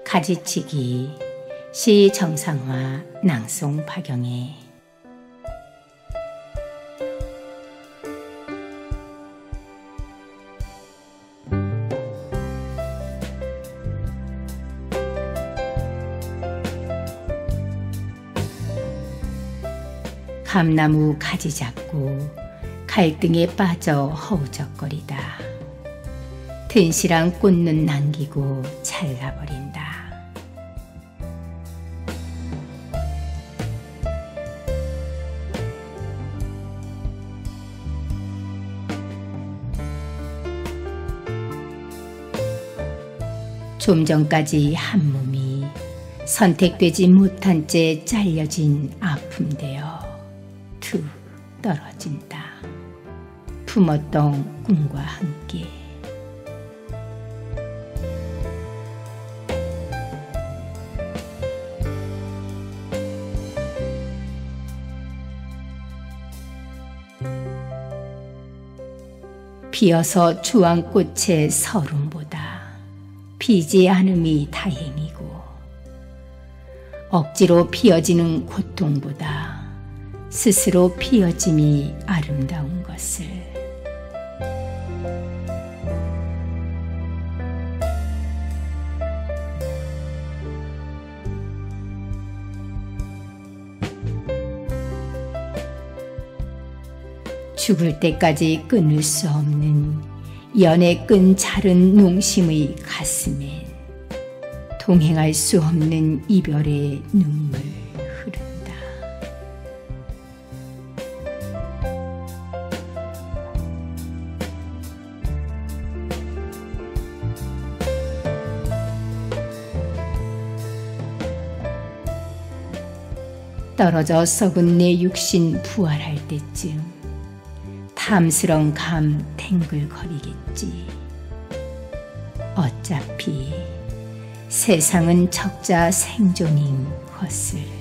가지치기 시 정상화 낭송 박영애 감나무 가지 잡고 갈등에 빠져 허우적거리다. 든실한 꽃눈 남기고 잘라버린다. 좀 전까지 한 몸이 선택되지 못한 채 잘려진 아픔되어 툭 떨어진다. 품었던 꿈과 함께. 피어서 주황 꽃의 서름보다 피지 않음이 다행이고, 억지로 피어지는 고통보다 스스로 피어짐이 아름다운 것을. 죽을 때까지 끊을 수 없는 연의 끈 자른 농심의 가슴엔 동행할 수 없는 이별의 눈물 흐른다. 떨어져 썩은 내 육신 부활할 때쯤 탐스런 감 탱글거리겠지. 어차피 세상은 적자 생존인 것을.